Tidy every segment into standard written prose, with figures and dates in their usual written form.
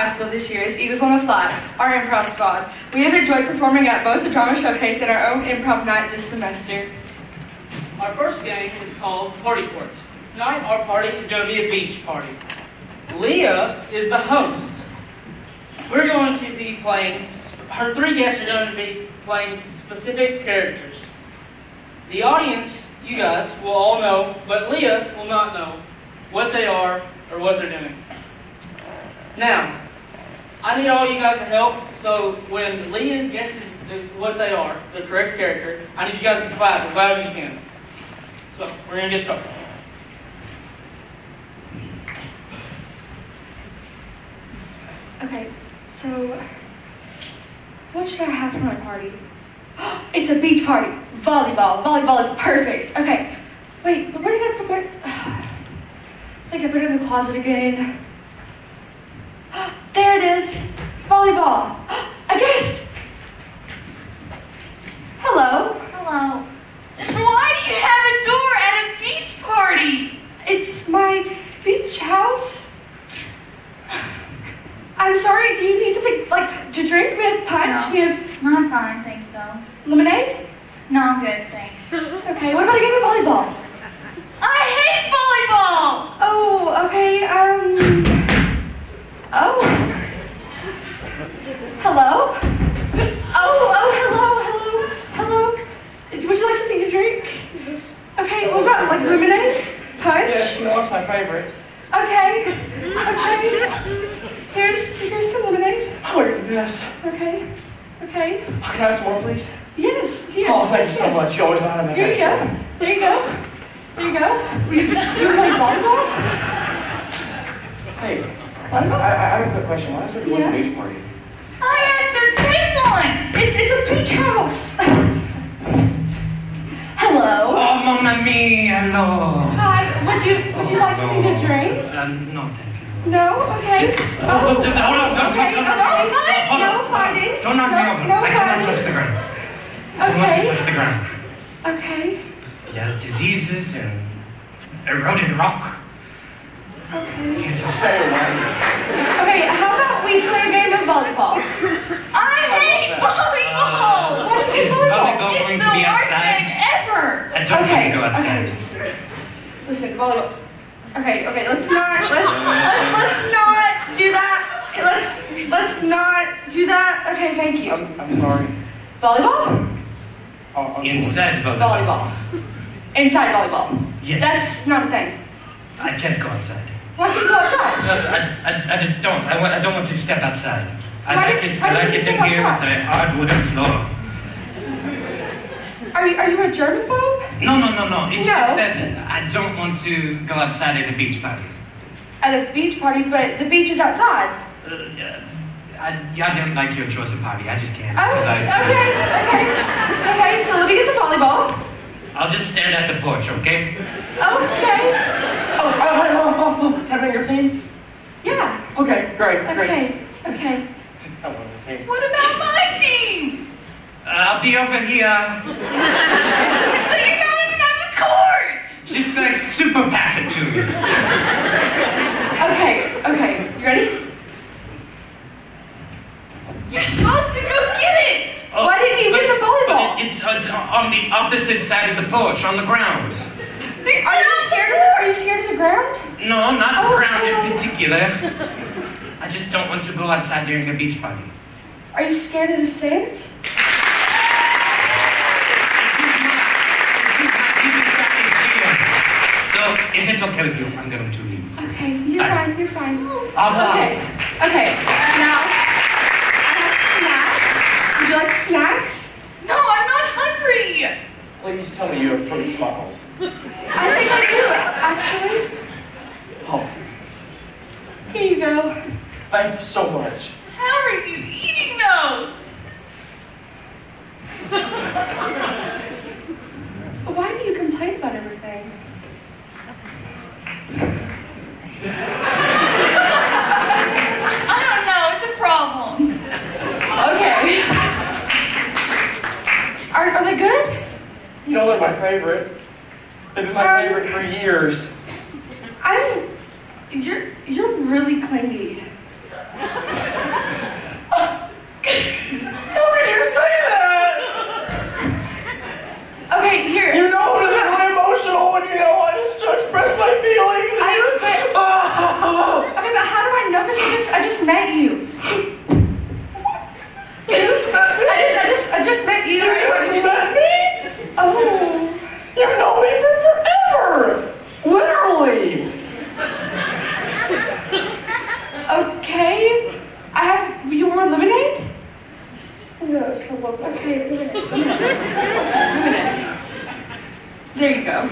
High School this year is Eagles on the Fly, our improv squad. We have enjoyed performing at both the Drama Showcase and our own improv night this semester. Our first game is called Party Quirks. Tonight our party is going to be a beach party. Leah is the host. We're going to be playing, her three guests are going to be playing specific characters. The audience, you guys, will all know, but Leah will not know what they are or what they're doing. Now, I need all you guys to help, so when Leah guesses what they are, the correct character, I need you guys to clap as loud as you can. So, we're going to get started. Okay, so what should I have for my party? It's a beach party. Volleyball. Volleyball is perfect. Okay, wait, but where did I put my... I think I put it in the closet again. There it is. Volleyball. A guest. Hello. Hello. Why do you have a door at a beach party? It's my beach house. I'm sorry, do you need something like to drink? We have punch, we have... No, I'm fine, thanks though. Lemonade? No, I'm good, thanks. Okay, what about a game of volleyball? I hate volleyball! Oh, okay, Oh. Hello? Hello. Would you like something to drink? Yes. Okay, what about, like, lemonade? Punch? Yes, you know, it's my favorite. Okay. Here's some lemonade. Oh, you're the best. Okay. Can I have some more, please? Yes, here. Oh, thank you so much. You always know how to make Here you go. extra. There you go. Do you play volleyball? Hey, Volleyball? I have a quick question. Why is there a beach party? I have the same one! It's a beach house. Hello. Oh, mon ami, hello. Hi. Would you like something to drink? No, thank you. No? Okay. Hold on. Okay. No fighting. Don't knock me over. No I cannot fighting. touch the ground. I want to touch the ground. Okay. There's diseases and eroded rock. Okay. Can't just Stay away. Okay, how about we play a game of volleyball? I hate volleyball! Why do you Is hate volleyball volleyball? going It's to the be worst outside? thing ever! I don't want to go outside. Okay. Listen, volleyball. Okay, let's not do that. Let's not do that. Okay, thank you. I'm sorry. Volleyball? Inside volleyball. Inside volleyball. Yes. That's not a thing. I can't go outside. Why can't you go outside? I just don't. I don't want to step outside. I Why like do- it. why I do like you it step in here with outside? a hard wooden floor. Are you a germaphobe? No. It's No. just that I don't want to go outside at a beach party. At a beach party, but the beach is outside. I don't like your choice of party. I just can't. Oh, 'cause okay, so let me get the volleyball. I'll just stand at the porch, okay? Okay. Oh, can I bring your team? Yeah. Okay, great. Okay. I want a team. What about my team? I'll be over here. So you're not even on the court! Just like super pass it to me. Okay. You ready? You're supposed to go get it! Why didn't you get the volleyball? But it's on the opposite side of the porch, on the ground. Are you scared of the ground? No, not the Oh, ground oh. in particular. I just don't want to go outside during a beach party. Are you scared of the sand? So, if it's okay with you, I'm going to leave. Okay, you're fine. Au revoir. Okay. Now, I have snacks. Would you like snacks? No, I'm not hungry! Please tell me you have fruit smiles. I think I do, actually. Oh, Here you go. thank you so much. How are you eating those? Why do you complain about everything? I don't know, it's a problem. Okay. Are they good? You know they're my favorite. They've been my favorite for years. You're really clingy. How could you say that? Okay, here. You know I'm just really emotional and you know I just express my feelings. Okay, but how do I know this? I just met you. You just met me? I just met you. You just met me? Oh. You know me for forever! Literally! Okay. You want lemonade? Yes, I love that. Okay, lemonade. There you go.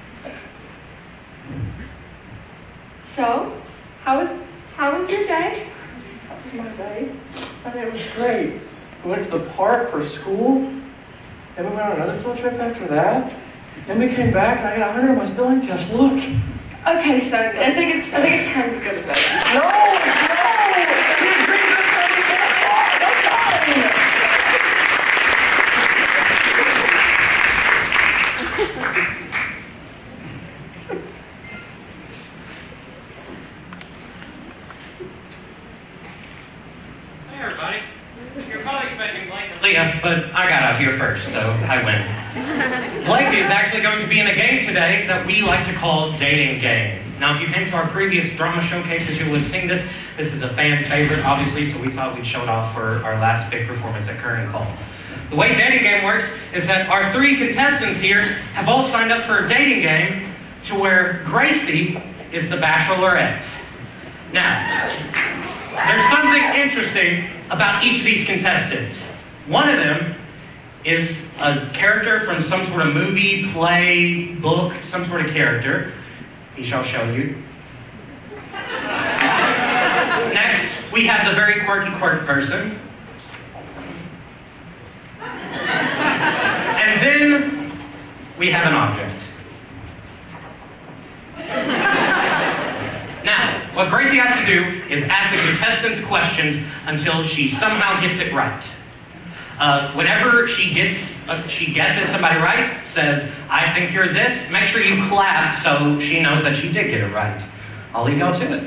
So, how was your day? How was my day? My day was great. We went to the park for school. Then we went on another field trip after that. Then we came back and I got 100 on my spelling test. Look. Okay, so I think it's time to go to bed. No, it's not. Hey everybody. You're probably expecting Blake and Leah, but I got out here first, so I win. Blake is actually going to be in a game today that we like to call Dating Game. Now, if you came to our previous drama showcases, you would have seen this. This is a fan favorite, obviously, so we thought we'd show it off for our last big performance at Curtain Call. The way Dating Game works is that our 3 contestants here have all signed up for a dating game to where Gracie is the bachelorette. Now, there's something interesting about each of these contestants. One of them is a character from some sort of movie, play, book, some sort of character. He shall show you. Next, we have the very quirky quirk person. And then we have an object. Now, what Gracie has to do is ask the contestants questions until she somehow gets it right. Whenever she guesses somebody right, says, I think you're this, make sure you clap so she knows that she did get it right. I'll leave y'all to it.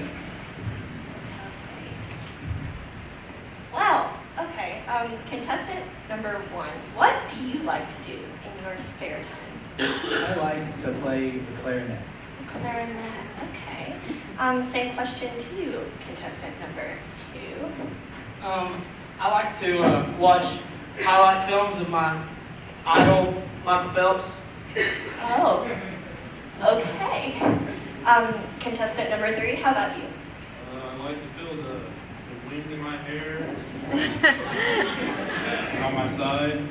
Wow, okay. Contestant number 1, what do you like to do in your spare time? I like to play the clarinet. Clarinet, okay. Same question to you, contestant number 2. I like to watch highlight films of my idol, Michael Phelps. Oh, okay. Contestant number 3, how about you? I like to feel the wind in my hair, on my sides.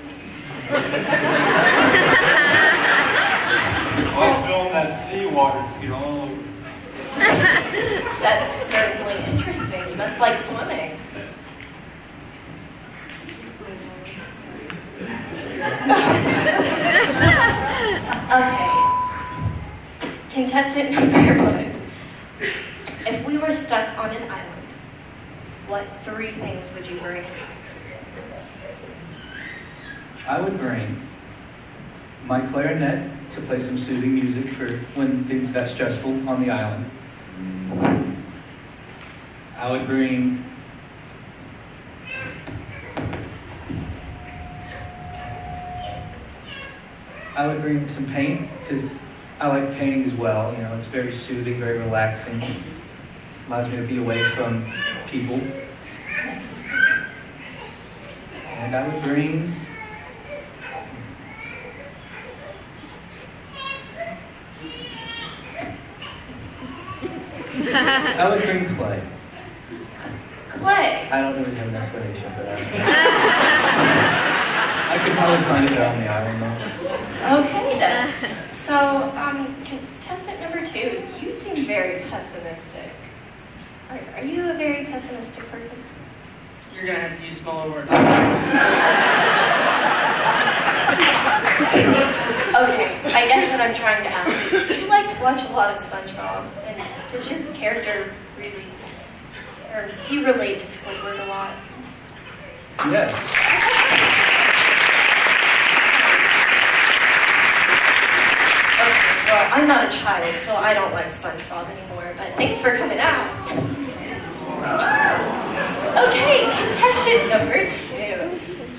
I like feeling that seawater just get all over. That's certainly interesting. You must like swimming. Okay. Contestant number 1. If we were stuck on an island, what 3 things would you bring? I would bring my clarinet to play some soothing music for when things got stressful on the island. I would bring some paint, because I like painting as well. You know, it's very soothing, very relaxing. Allows me to be away from people. And I would bring clay. Clay. I don't really have an explanation for that. I could probably find it out on the island though. Okay then. So, contestant number 2, you seem very pessimistic. Are you a very pessimistic person? You're going to have to use smaller words. Okay, I guess what I'm trying to ask is, do you like to watch a lot of SpongeBob? And does your character really, or do you relate to Squidward a lot? Yes. Okay, well, I'm not a child, so I don't like SpongeBob anymore, but thanks for coming out. Okay, contestant number 2.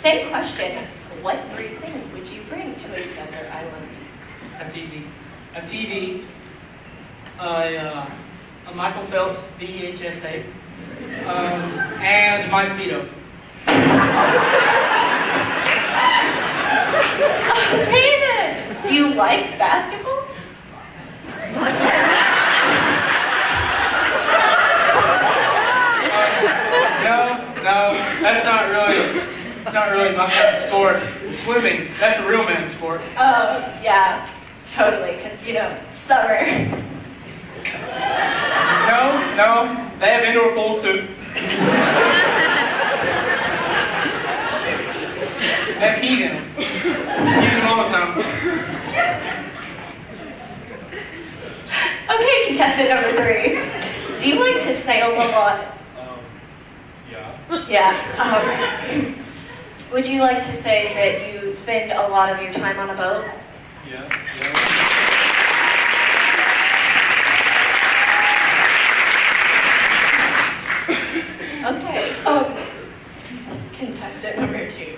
Same question. What 3 things would you bring to a desert island? That's easy. A TV, a Michael Phelps VHS tape, and my Speedo. Okay then. Do you like basketball? No, that's not really my kind of sport. Swimming, that's a real man's sport. Oh, yeah, totally, because, summer. No, they have indoor pools too. They have heat in them. Use them all the time. Okay, contestant number 3. Do you like to sail a lot? Yeah. Yeah. Would you like to say that you spend a lot of your time on a boat? Yeah. Okay. Contestant number 2.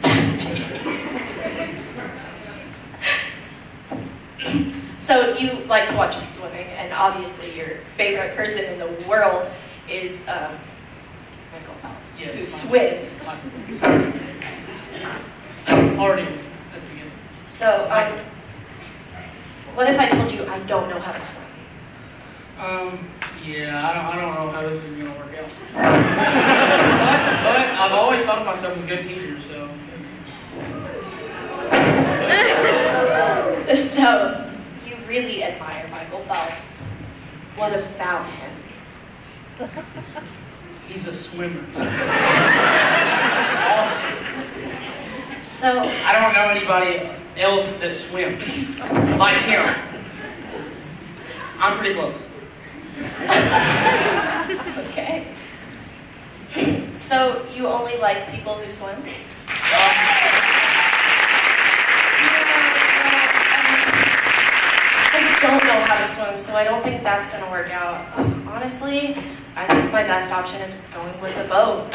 So you like to watch swimming, and obviously your favorite person in the world is Michael Phelps, Yes, who Michael. swims. Already, that's beginning. So, what if I told you I don't know how to swim? Yeah, I don't know how this is gonna work out. but I've always thought of myself as a good teacher, so. So, you really admire Michael Phelps. What about him? He's a swimmer. Awesome. So, I don't know anybody else that swims like him. I'm pretty close. okay. So, you only like people who swim? I don't know how to swim, so I don't think that's going to work out. Honestly, I think my best option is going with the boat.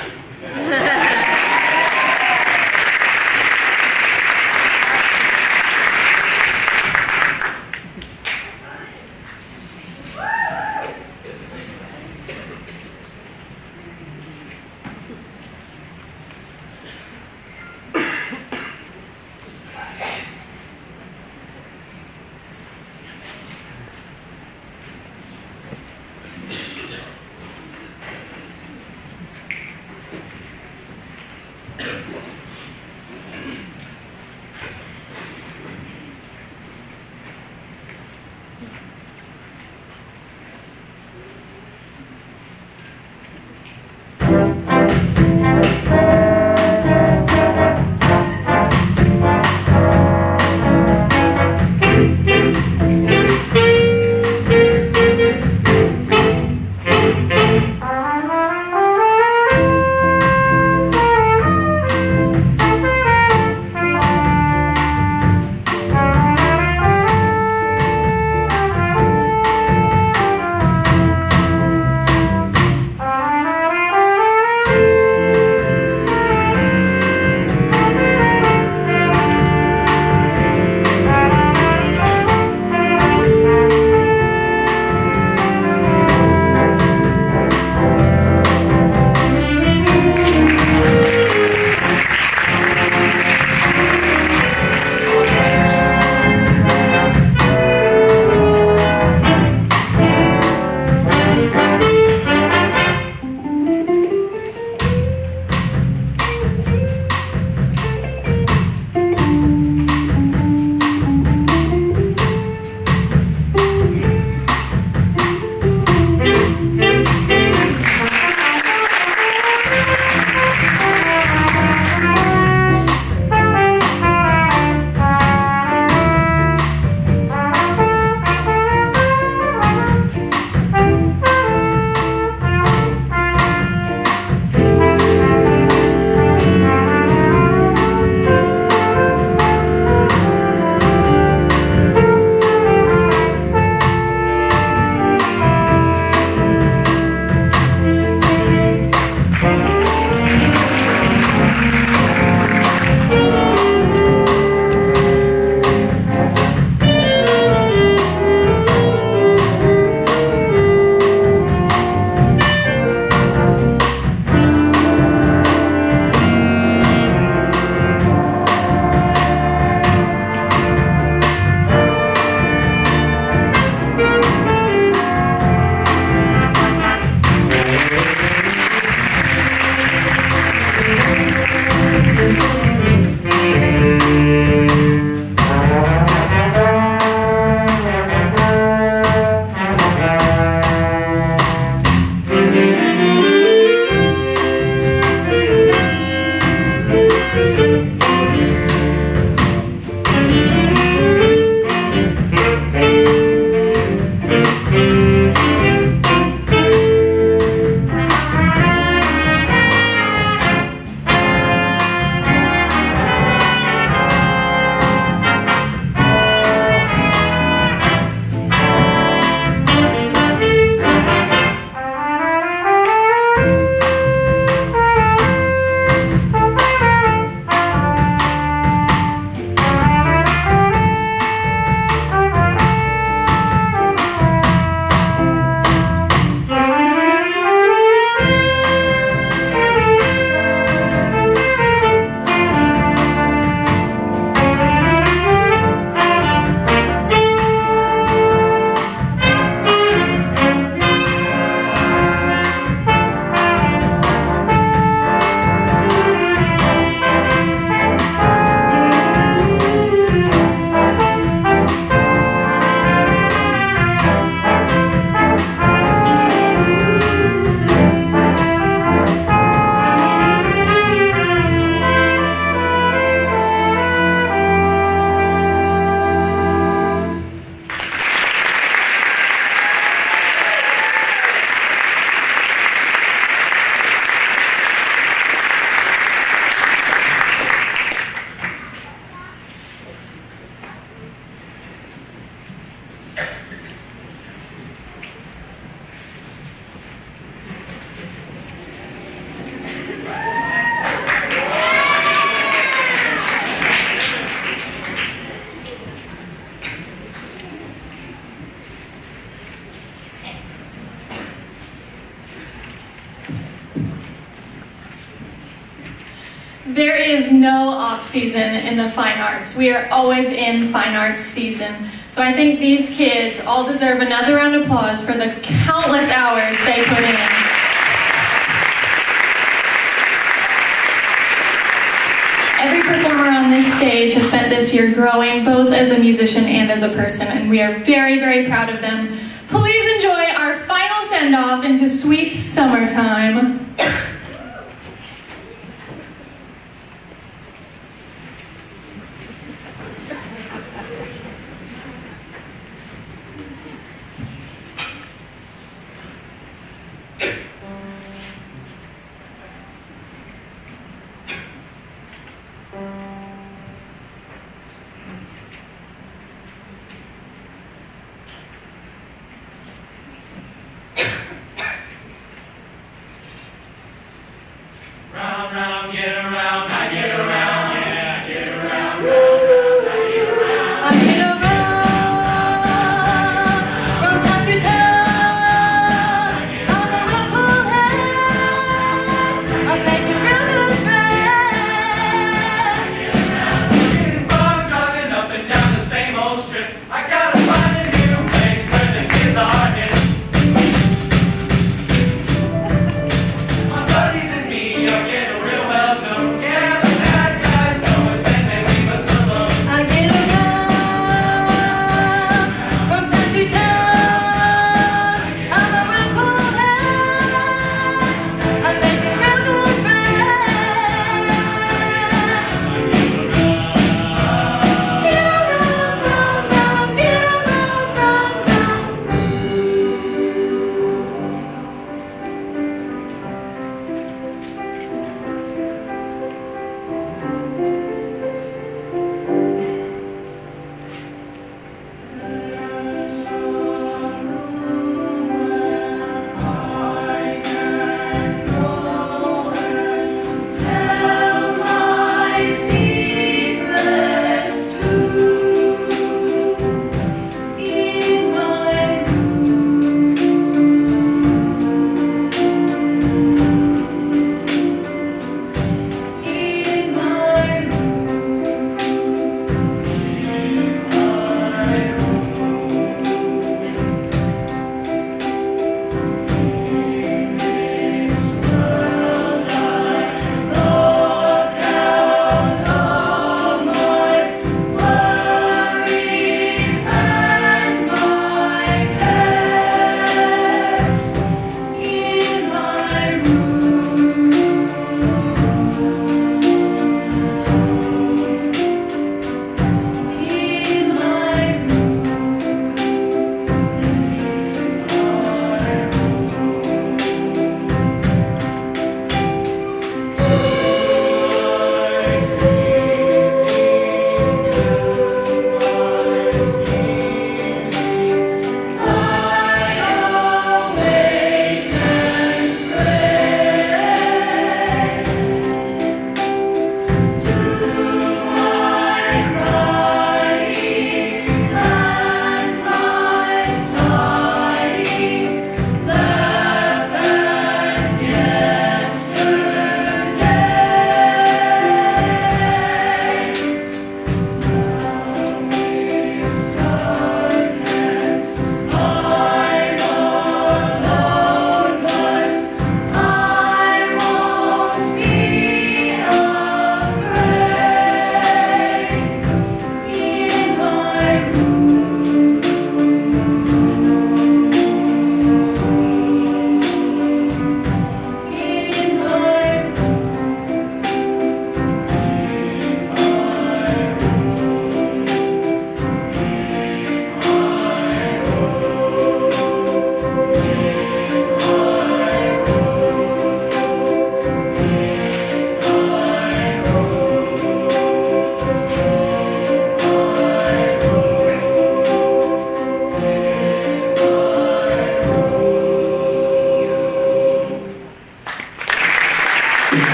There is no off-season in the fine arts. We are always in fine arts season. So I think these kids all deserve another round of applause for the countless hours they put in. Every performer on this stage has spent this year growing, both as a musician and as a person, and we are very, very proud of them. Please enjoy our final send-off into Sweet Summertime.